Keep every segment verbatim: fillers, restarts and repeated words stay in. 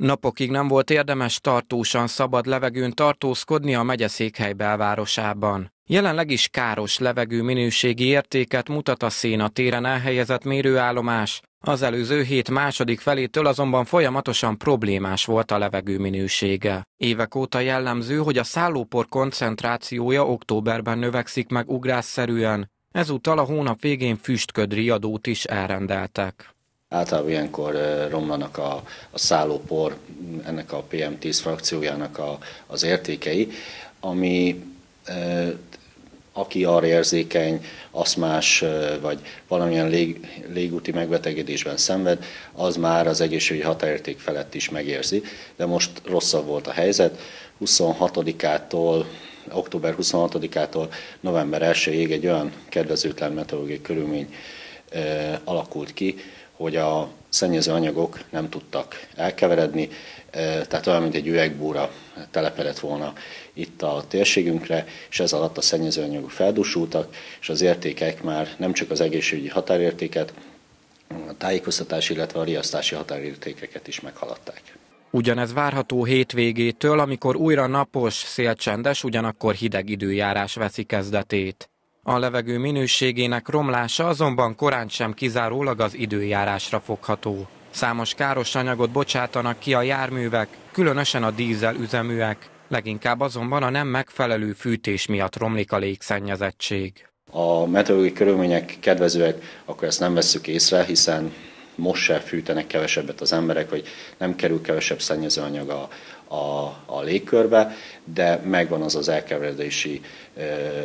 Napokig nem volt érdemes tartósan szabad levegőn tartózkodni a megyeszékhely belvárosában. Jelenleg is káros levegő minőségi értéket mutat a Széna téren elhelyezett mérőállomás. Az előző hét második felétől azonban folyamatosan problémás volt a levegő minősége. Évek óta jellemző, hogy a szállópor koncentrációja októberben növekszik meg ugrásszerűen. Ezúttal a hónap végén füstködriadót is elrendeltek. Általában ilyenkor romlanak a, a szállópor, ennek a pé em tíz frakciójának a, az értékei, ami e, aki arra érzékeny, aszmás vagy valamilyen lég, légúti megbetegedésben szenved, az már az egészségügyi határérték felett is megérzi. De most rosszabb volt a helyzet, huszonhatodikától, október huszonhatodikától november elsejéig egy olyan kedvezőtlen meteorológiai körülmény e, alakult ki, hogy a szennyező anyagok nem tudtak elkeveredni, tehát olyan, mint egy üvegbúra telepedett volna itt a térségünkre, és ez alatt a szennyező anyagok feldúsultak, és az értékek már nem csak az egészségügyi határértéket, a tájékoztatási, illetve a riasztási határértékeket is meghaladták. Ugyanez várható hétvégétől, amikor újra napos, szélcsendes, ugyanakkor hideg időjárás veszi kezdetét. A levegő minőségének romlása azonban korán sem kizárólag az időjárásra fogható. Számos káros anyagot bocsátanak ki a járművek, különösen a dízel üzeműek, leginkább azonban a nem megfelelő fűtés miatt romlik a légszennyezettség. A meteorológiai körülmények kedvezőek, akkor ezt nem vesszük észre, hiszen most se fűtenek kevesebbet az emberek, vagy nem kerül kevesebb szennyezőanyag a, a, a légkörbe, de megvan az az elkeveredési e,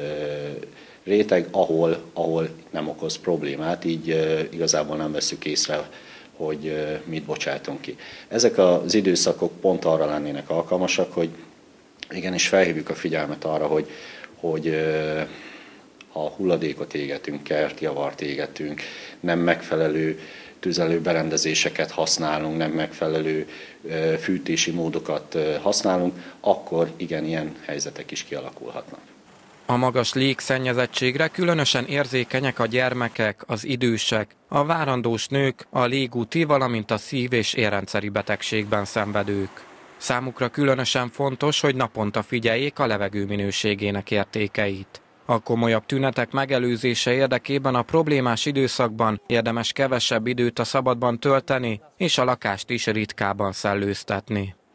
réteg, ahol, ahol nem okoz problémát, így e, igazából nem vesszük észre, hogy e, mit bocsátunk ki. Ezek az időszakok pont arra lennének alkalmasak, hogy igenis felhívjuk a figyelmet arra, hogy, hogy e, a hulladékot égetünk, kertjavart égetünk, nem megfelelő tüzelő berendezéseket használunk, nem megfelelő e, fűtési módokat e, használunk, akkor igen, ilyen helyzetek is kialakulhatnak. A magas légszennyezettségre különösen érzékenyek a gyermekek, az idősek, a várandós nők, a légúti, valamint a szív- és érrendszeri betegségben szenvedők. Számukra különösen fontos, hogy naponta figyeljék a levegő minőségének értékeit. A komolyabb tünetek megelőzése érdekében a problémás időszakban érdemes kevesebb időt a szabadban tölteni, és a lakást is ritkábban szellőztetni.